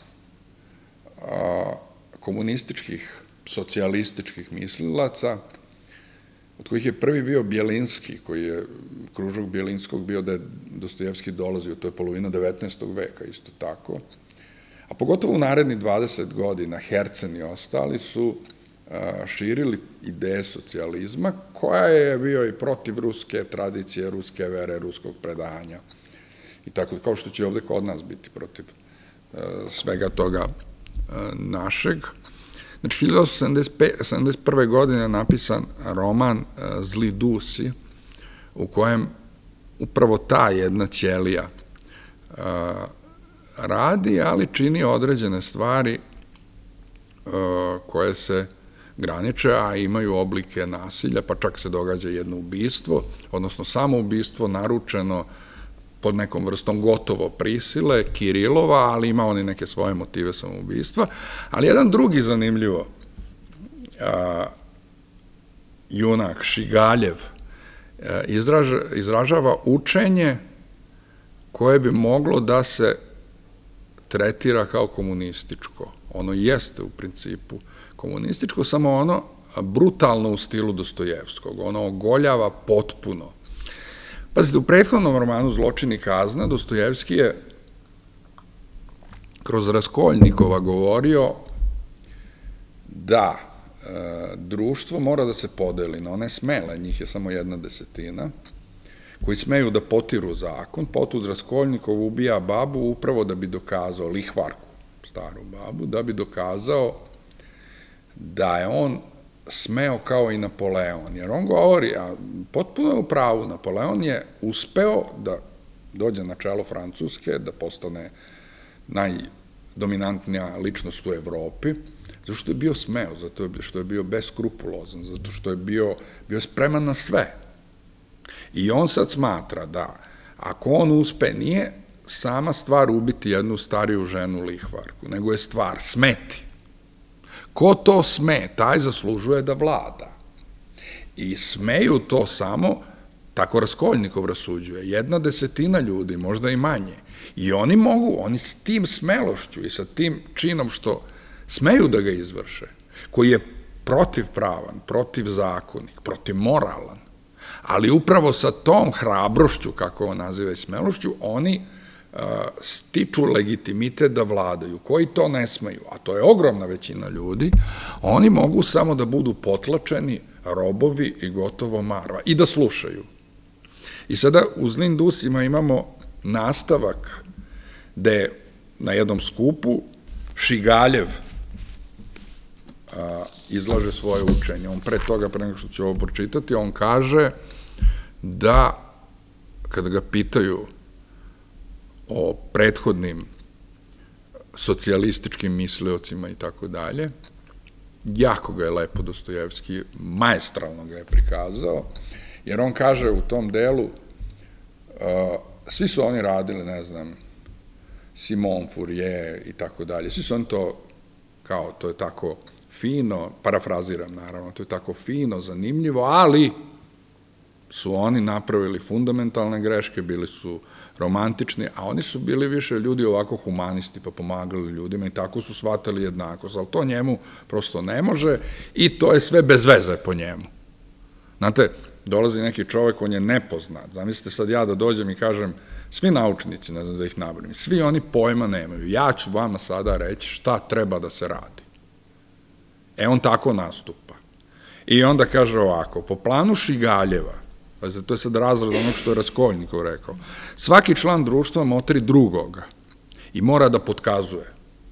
komunističkih, socijalističkih mislilaca, od kojih je prvi bio Bjelinski, koji je kružok Bjelinskog bio da je Dostojevski dolazio, to je polovina 19. veka, isto tako. A pogotovo u naredni 20 godina Hercen i ostali su širili ideje socijalizma, koja je bio i protiv ruske tradicije, ruske vere, ruskog predanja. I tako, kao što će ovde kod nas biti protiv svega toga našeg. Znači, 1871. godine je napisan roman Zli dusi, u kojem upravo ta jedna ćelija radi, ali čini određene stvari koje se graniče, a imaju oblike nasilja, pa čak se događa jedno ubistvo, odnosno samoubistvo naručeno pod nekom vrstom gotovo prisile, Kirilova, ali ima oni neke svoje motive samoubistva, ali jedan drugi zanimljivo junak, Šigaljev, izražava učenje koje bi moglo da se tretira kao komunističko. Ono jeste u principu komunističko, samo ono brutalno u stilu Dostojevskog. Ono ogoljava potpuno. Pazite, u prethodnom romanu Zločin i kazna Dostojevski je kroz Raskoljnikova govorio da društvo mora da se podeli na one smele, njih je samo 1/10, koji smeju da potiru zakon. Potud Raskoljnikov ubija babu upravo da bi dokazao, lihvarku, staru babu, da bi dokazao da je on smeo kao i Napoleon, jer on govori, a potpuno je u pravu, Napoleon je uspeo da dođe na čelo Francuske, da postane najdominantnija ličnost u Evropi, zato što je bio smeo, zato što je bio beskrupulozan, zato što je bio spreman na sve. I on sad smatra da ako on uspe, nije sama stvar ubiti jednu stariju ženu lihvarku, nego je stvar smeti. Ko to sme, taj zaslužuje da vlada. I smeju to samo, tako Raskoljnikov rasuđuje, 1/10 ljudi, možda i manje. I oni mogu, oni s tim smelošću i sa tim činom što smeju da ga izvrše, koji je protivpravan, protivzakonik, protivmoralan, ali upravo sa tom hrabrošću, kako on naziva i smelošću, oni stiču legitimitet da vladaju. Koji to ne smeju, a to je ogromna većina ljudi, oni mogu samo da budu potlačeni, robovi i gotovo marva, i da slušaju. I sada u Zlim dusima imamo nastavak gde na jednom skupu Šigaljev izlaže svoje učenje. On pre toga, pre nego što ću ovo pročitati, on kaže da, kada ga pitaju o prethodnim socijalističkim misliocima i tako dalje, jako ga je lepo Dostojevski, maestralno ga je prikazao, jer on kaže u tom delu, svi su oni radili, ne znam, Simon Fourier i tako dalje, svi su oni to, kao, to je tako fino, parafraziram naravno, to je tako fino, zanimljivo, ali su oni napravili fundamentalne greške, bili su romantični, a oni su bili više ljudi ovako humanisti, pa pomagali ljudima i tako su shvatali jednakost, ali to njemu prosto ne može i to je sve bez veze po njemu. Znate, dolazi neki čovek, on je nepoznat, zamislite sad ja da dođem i kažem, svi naučnici, ne znam da ih nabrojim, svi oni pojma nemaju, ja ću vama sada reći šta treba da se radi. On tako nastupa. I onda kaže ovako, po planu Šigaljeva, to je sad razred onog što je Raskoljnikov rekao, svaki član društva motri drugoga i mora da potkazuje.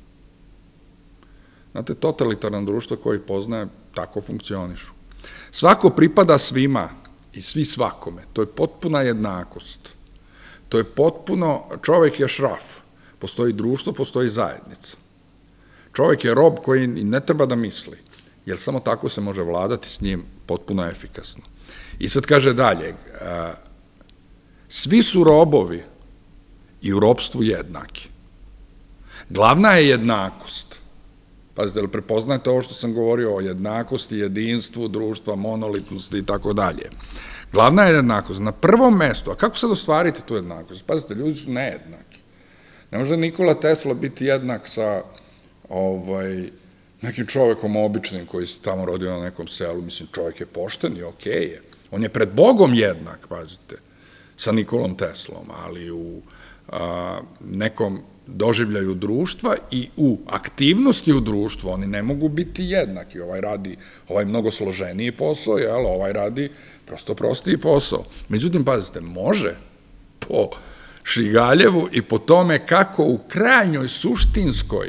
Znate, totalitarno društvo koji poznaje, tako funkcionišu. Svako pripada svima i svi svakome, to je potpuna jednakost. To je potpuno, čovek je šraf. Postoji društvo, postoji zajednica. Čovek je rob koji ne treba da misli, jer samo tako se može vladati s njim potpuno efikasno. I sad kaže dalje, svi su robovi i u robstvu jednaki. Glavna je jednakost. Pazite, ali prepoznajte ovo što sam govorio o jednakosti, jedinstvu, društva, monolitnosti i tako dalje. Glavna je jednakost. Na prvom mestu, a kako sad ostvariti tu jednakost? Pazite, ljudi su nejednaki. Ne može Nikola Tesla biti jednak sa nekim čovekom običnim koji se tamo rodio na nekom selu. Mislim, čovek je pošten i okej je. On je pred Bogom jednak, pazite, sa Nikolom Teslom, ali u nekom doživljaju društva i u aktivnosti u društvu oni ne mogu biti jednaki. Ovaj radi mnogo složeniji posao, ovaj radi prosto prostiji posao. Međutim, pazite, može po Šigaljevu i po tome kako u krajnjoj suštinskoj,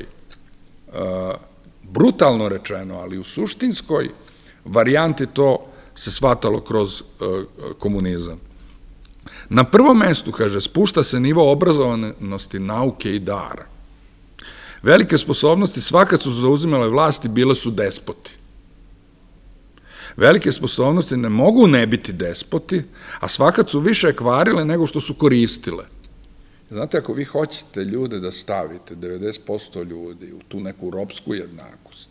brutalno rečeno, ali u suštinskoj varijanti to se shvatalo kroz komunizam. Na prvom mestu, kaže, spušta se nivo obrazovanosti, nauke i dara. Velike sposobnosti svakad su zauzimale vlasti, bile su despoti. Velike sposobnosti ne mogu ne biti despoti, a svakad su više kvarile nego što su koristile. Znate, ako vi hoćete ljude da stavite, 90% ljudi, u tu neku ropsku jednakost,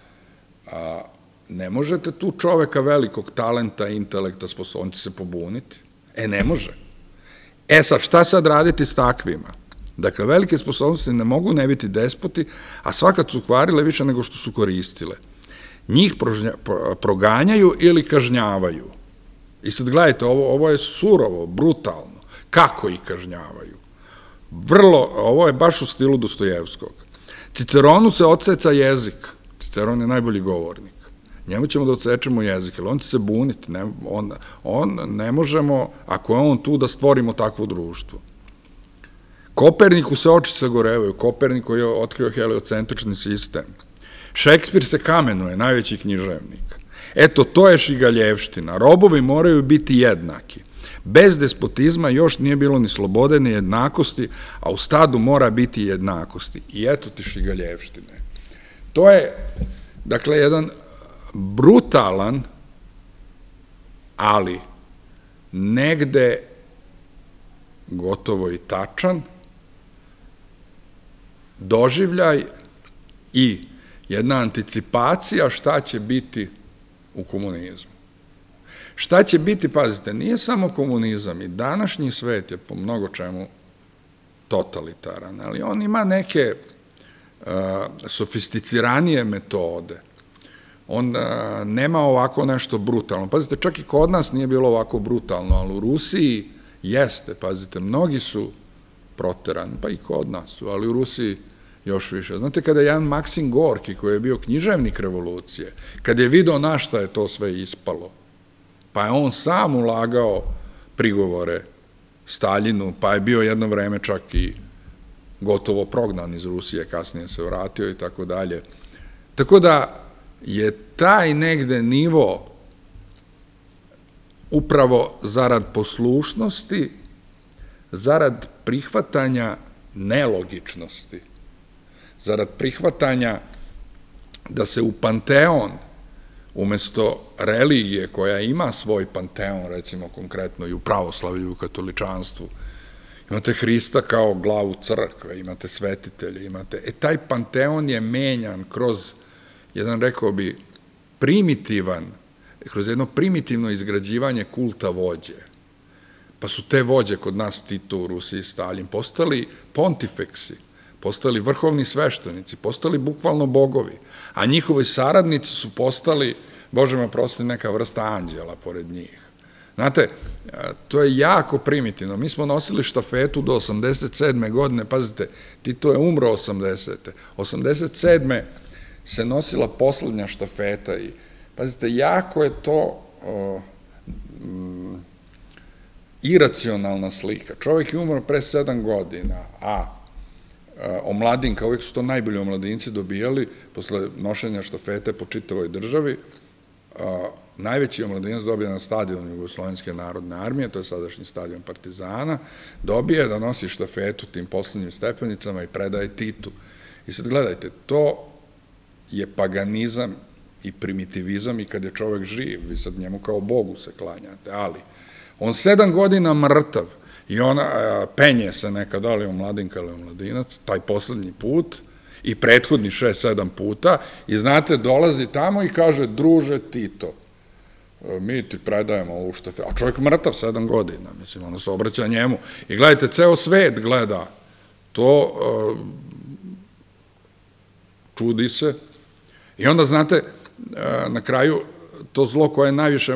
ne možete tu čoveka velikog talenta, intelekta, on će se pobuniti. Ne može. Sad, šta sad raditi s takvima? Dakle, velike sposobnosti ne mogu ne biti despoti, a svakad su kvarile više nego što su koristile. Njih proganjaju ili kažnjavaju. I sad gledajte, ovo je surovo, brutalno. Kako ih kažnjavaju? Ovo je baš u stilu Dostojevskog. Ciceronu se odseca jezik. Ciceron je najbolji govornik. Njemu ćemo da odsečemo jezik, jer on će se buniti. Ne možemo, ako je on tu, da stvorimo takvo društvo. Koperniku se oči sagorevaju. Kopernik koji je otkrio heliocentrični sistem. Šekspir se kamenuje, najveći književnik. Eto, to je šigaljevština. Robovi moraju biti jednaki. Bez despotizma još nije bilo ni slobode, ni jednakosti, a u stadu mora biti jednakosti. I eto ti šigaljevštine. To je, dakle, jedan brutalan, ali negde gotovo i tačan doživljaj i jedna anticipacija šta će biti u komunizmu. Šta će biti, pazite, nije samo komunizam, i današnji svet je po mnogo čemu totalitaran, ali on ima neke sofisticiranije metode. On nema ovako nešto brutalno. Pazite, čak i kod nas nije bilo ovako brutalno, ali u Rusiji jeste, pazite, mnogi su proterani, pa i kod nas su, ali u Rusiji još više. Znate, kada je jedan Maksim Gorki, koji je bio književnik revolucije, kad je video na šta je to sve ispalo, pa je on sam ulagao prigovore Staljinu, pa je bio jedno vreme čak i gotovo prognan iz Rusije, kasnije se vratio i tako dalje. Tako da je taj negde nivo upravo zarad poslušnosti, zarad prihvatanja nelogičnosti, zarad prihvatanja da se u panteon, umesto religije koja ima svoj panteon, recimo konkretno i u pravoslavlju i u katoličanstvu, imate Hrista kao glavu crkve, imate svetitelje, imate... taj panteon je menjan kroz jedan, rekao bi, kroz jedno primitivno izgrađivanje kulta vođe. Pa su te vođe kod nas, Tito u Rusiji, Staljin, postali pontifeksi, postali vrhovni sveštenici, postali bukvalno bogovi, a njihovi saradnici su postali, Bože me oprosti, neka vrsta anđela pored njih. Znate, to je jako primitivno. Mi smo nosili štafetu do 87. godine, pazite, Tito je umro 80. 87. se nosila poslednja štafeta i, pazite, jako je to iracionalna slika. Čovjek je umro pre 7 godina, a omladinka, uvijek su to najbolji omladinci dobijali, posle nošenja štafete po čitavoj državi, najveći omladinac dobije na stadionu Jugoslovenske narodne armije, to je sadašnji stadion Partizana, dobije da nosi štafetu tim poslednjim stepenicama i predaje Titu. I sad gledajte, to je paganizam i primitivizam i kad je čovek živ, vi sad njemu kao Bogu se klanjate, ali on 7 godina mrtav i ona penje se nekad, da li je omladinka ili omladinac, taj poslednji put i prethodni 6-7 puta i znate, dolazi tamo i kaže, druže Tito, mi ti predajemo ovu štafetu, a čovjek mrtav 7 godina, mislim, ono se obraća njemu i gledajte, ceo svet gleda to, čudi se i onda, znate, na kraju to zlo koje je najviše,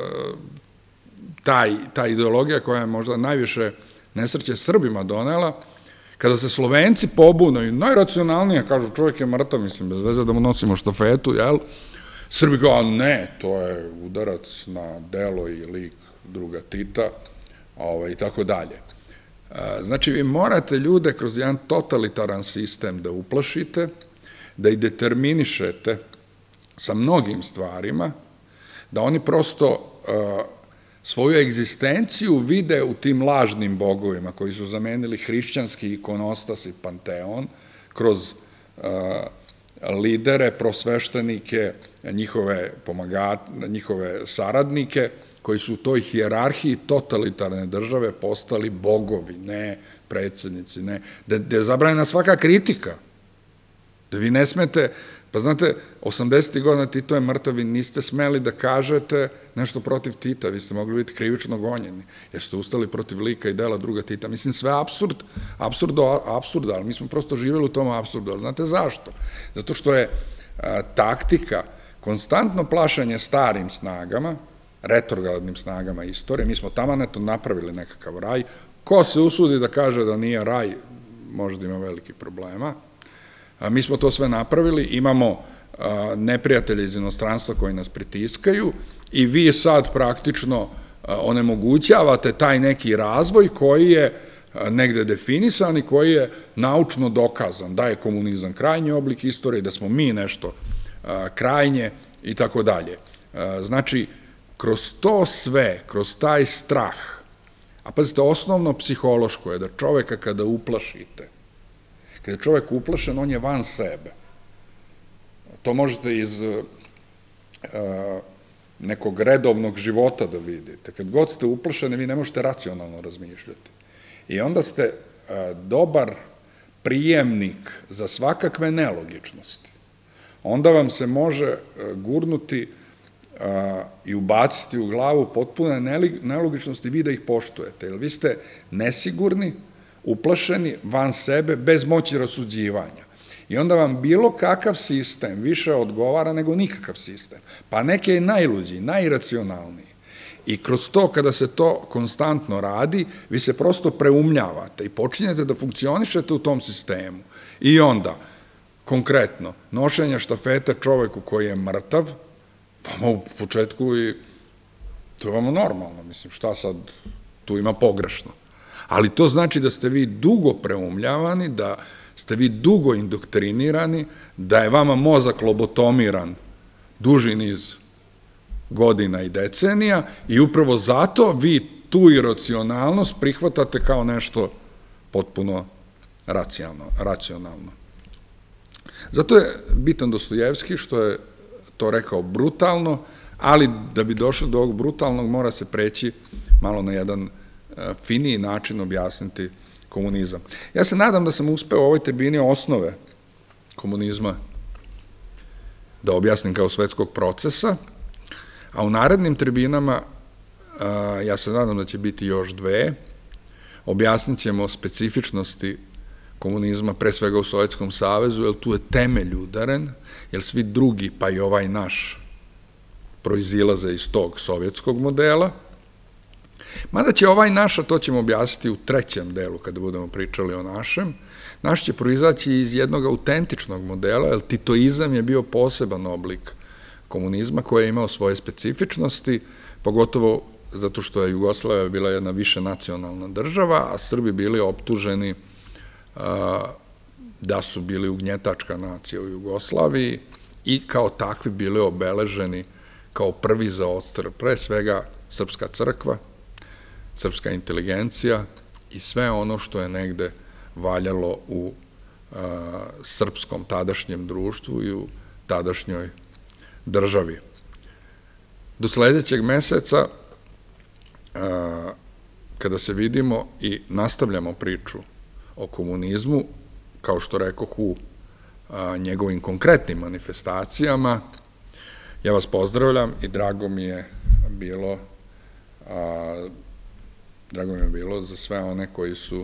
ta ideologija koja je možda najviše nesreće Srbima donela, kada se Slovenci pobune i najracionalnije kažu čovjek je mrtav, mislim, bez veze da mu nosimo štafetu, jel? Srbi kao, ne, to je udarac na delo i lik druga Tita, i tako dalje. Znači, vi morate ljude kroz jedan totalitaran sistem da uplašite, da ih determinišete sa mnogim stvarima, da oni prosto svoju egzistenciju vide u tim lažnim bogovima koji su zamenili hrišćanski ikonostas i panteon kroz lidere, prosveštenike, njihove saradnike, koji su u toj hijerarhiji totalitarne države postali bogovi, ne predsjednici, ne, da je zabranjena svaka kritika, da vi ne smete, pa znate, 80. godina Tito je mrtav, vi niste smeli da kažete nešto protiv Tita, vi ste mogli biti krivično gonjeni, jer ste ustali protiv lika i dela druga Tita. Mislim, sve apsurda, ali mi smo prosto živjeli u tom apsurdu, ali znate zašto? Zato što je taktika konstantno plašanje starim snagama, retrogradnim snagama istorije, mi smo tamo neto napravili nekakav raj, ko se usudi da kaže da nije raj, možda ima veliki problema. Mi smo to sve napravili, imamo neprijatelje iz inostranstva koji nas pritiskaju i vi sad praktično onemogućavate taj neki razvoj koji je negde definisan i koji je naučno dokazan, da je komunizam krajnji oblik istorije, da smo mi nešto krajnje i tako dalje. Znači, kroz to sve, kroz taj strah, a pazite, osnovno psihološko je da čoveka kada uplašite, kada je čovek uplašen, on je van sebe. To možete iz nekog redovnog života da vidite. Kad god ste uplašeni, vi ne možete racionalno razmišljati. I onda ste dobar prijemnik za svakakve nelogičnosti. Onda vam se može gurnuti i ubaciti u glavu potpune nelogičnosti, vi da ih poštujete. Jer vi ste nesigurni, uplašeni, van sebe, bez moći rasuđivanja. I onda vam bilo kakav sistem više odgovara nego nikakav sistem. Pa neke je najluđi, najiracionalniji. I kroz to, kada se to konstantno radi, vi se prosto preumljavate i počinjete da funkcionišete u tom sistemu. I onda, konkretno, nošenje štafete čoveku koji je mrtav, vama u početku i to je vama normalno, mislim, šta sad tu ima pogrešno. Ali to znači da ste vi dugo preumljavani, da ste vi dugo indoktrinirani, da je vama mozak lobotomiran duži niz godina i decenija i upravo zato vi tu iracionalnost prihvatate kao nešto potpuno racionalno. Zato je bitan Dostojevski što je to rekao brutalno, ali da bi došlo do ovog brutalnog mora se preći malo na jedan finiji način objasniti komunizam. Ja se nadam da sam uspeo u ovoj tribini osnove komunizma da objasnim kao svetskog procesa, a u narednim tribinama ja se nadam da će biti još dve. Objasnit ćemo specifičnosti komunizma, pre svega u Sovjetskom savezu, jer tu je temelj udaren, jer svi drugi, pa i ovaj naš, proizilaze iz tog sovjetskog modela. Mada će ovaj naš, a to ćemo objasniti u trećem delu, kada budemo pričali o našem, naš će proizaći iz jednog autentičnog modela, jer titoizam je bio poseban oblik komunizma koji je imao svoje specifičnosti, pogotovo zato što je Jugoslavija bila jedna više nacionalna država, a Srbi bili optuženi da su bili ugnjetačka nacija u Jugoslaviji i kao takvi bili obeleženi kao prvi za odstrel, pre svega srpska crkva, srpska inteligencija i sve ono što je negde valjalo u srpskom tadašnjem društvu i u tadašnjoj državi. Do sledećeg meseca, kada se vidimo i nastavljamo priču o komunizmu, kao što rekoh u njegovim konkretnim manifestacijama, ja vas pozdravljam i drago mi je bilo za sve one koji su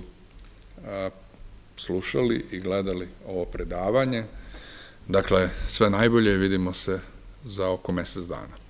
slušali i gledali ovo predavanje. Dakle, sve najbolje i vidimo se za oko mesec dana.